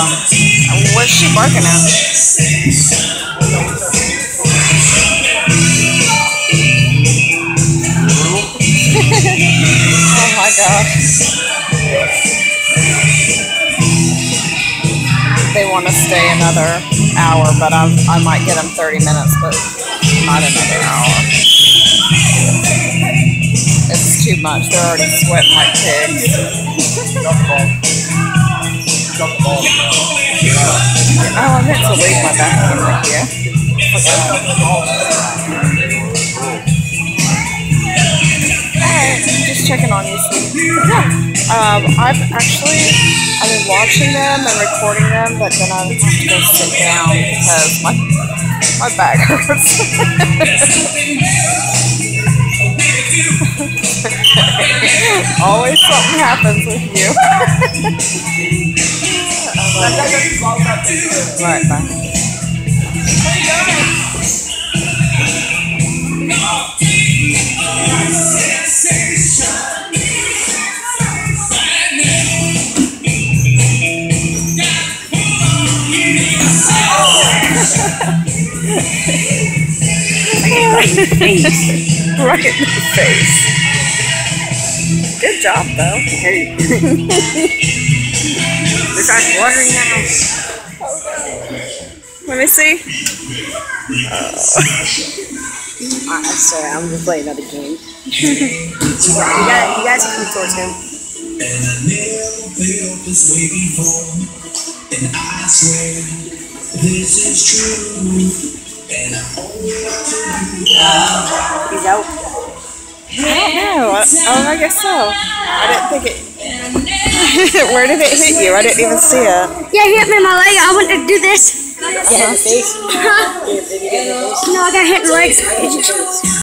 What's she barking at? Oh my gosh. They want to stay another hour, but I might get them 30 minutes, but not another hour. It's too much. They're already sweating like pigs. Oh, I meant to leave my vacuum with you. Alright, just checking on you, sweetie. Yeah. I've been watching them and recording them, but then I have to go sit down because my back hurts. Always something happens with you. Right, bye. Right in the face. Right in the face. Good job, though. Hey. It's like watering now. Let me see. I'm sorry, I'm just playing another game. you guys come towards him. And I never felt this way before. And I swear this is true. And I owe it to you. He's out. I don't know. Oh, I guess so. I didn't think it. Where did it hit you? I didn't even see it. Yeah, he hit me in my leg. I wanted to do this. Get in the face. No, I got hit in the legs.